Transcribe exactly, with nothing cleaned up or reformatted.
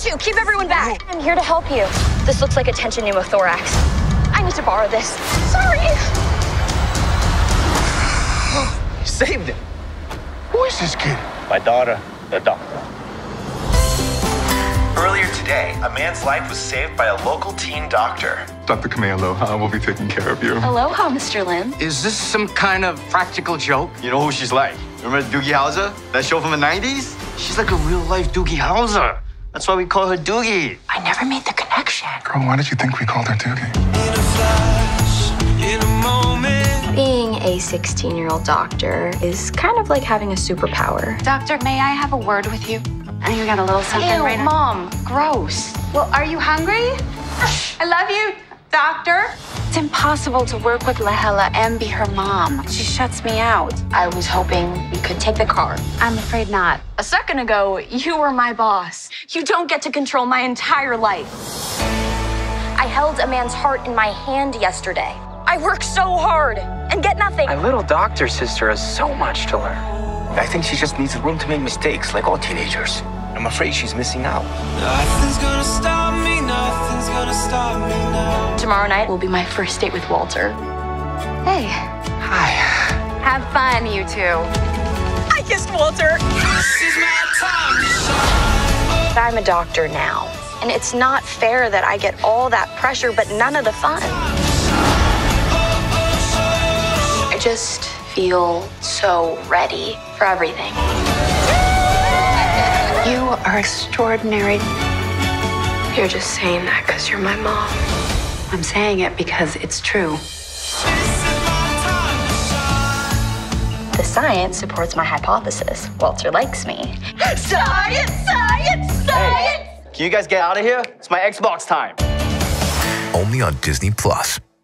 you. Keep everyone back. I'm here to help you. This looks like a tension pneumothorax. I need to borrow this. Sorry. You saved him. Who is this kid? My daughter, the doctor. Earlier today, a man's life was saved by a local teen doctor. Doctor Kamealoha will be taking care of you. Aloha, Mister Lim. Is this some kind of practical joke? You know who she's like? Remember Doogie Howser? That show from the nineties? She's like a real-life Doogie Howser. That's why we call her Doogie. I never made the connection. Girl, why did you think we called her Doogie? Being a sixteen-year-old doctor is kind of like having a superpower. Doctor, may I have a word with you? I know you got a little something Ew, right now. Mom, gross. Well, are you hungry? I love you, doctor. It's impossible to work with Lahela and be her mom. She shuts me out. I was hoping you could take the car. I'm afraid not. A second ago, you were my boss. You don't get to control my entire life. I held a man's heart in my hand yesterday. I work so hard and get nothing. My little doctor sister has so much to learn. I think she just needs room to make mistakes, like all teenagers. I'm afraid she's missing out. Nothing's gonna stop me, nothing's gonna stop me now. Tomorrow night will be my first date with Walter. Hey. Hi. Have fun, you two. I kissed Walter. This is my time to shine. I'm a doctor now, and it's not fair that I get all that pressure but none of the fun. I just feel so ready for everything. You are extraordinary. You're just saying that because you're my mom. I'm saying it because it's true. The science supports my hypothesis. Walter likes me. Science, science, science! Can you guys get out of here? It's my Xbox time. Only on Disney Plus.